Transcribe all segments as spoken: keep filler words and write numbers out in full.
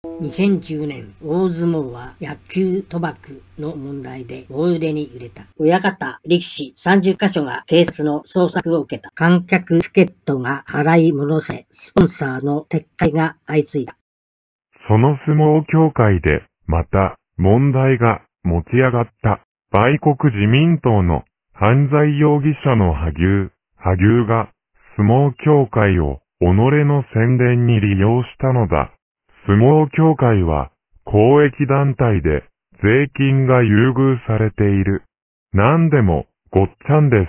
にせんじゅうねん、大相撲は野球賭博の問題で大揺れに揺れた。親方、力士さんじゅっかしょが警察の捜索を受けた。観客チケットが払い戻され、スポンサーの撤回が相次いだ。 その相撲協会で、また、問題が持ち上がった。売国自民党の犯罪容疑者の萩生、萩生が、相撲協会を己の宣伝に利用したのだ。相撲協会は公益団体で税金が優遇されている。なんでもごっちゃんです。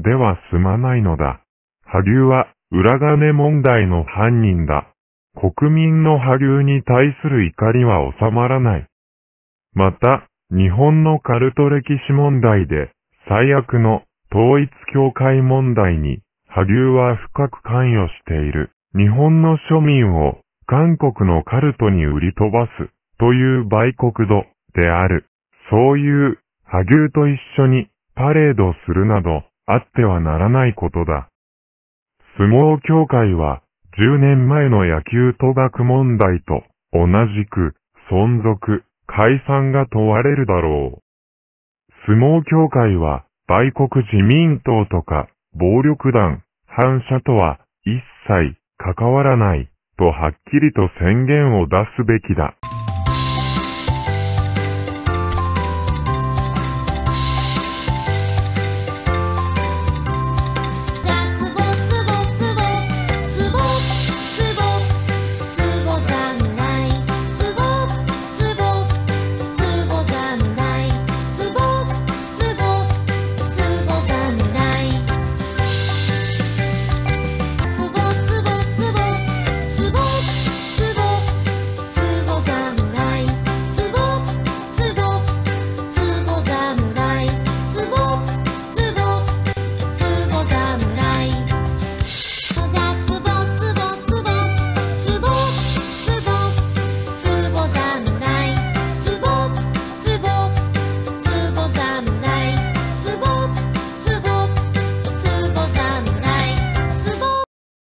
では済まないのだ。萩生は裏金問題の犯人だ。国民の萩生に対する怒りは収まらない。また、日本のカルト歴史問題で最悪の統一教会問題に萩生は深く関与している。日本の庶民を韓国のカルトに売り飛ばすという売国度である。そういう萩生と一緒にパレードするなどあってはならないことだ。相撲協会はじゅうねんまえの野球賭博問題と同じく存続、解散が問われるだろう。相撲協会は売国自民党とか暴力団、反社とは一切関わらないとはっきりと宣言を出すべきだ。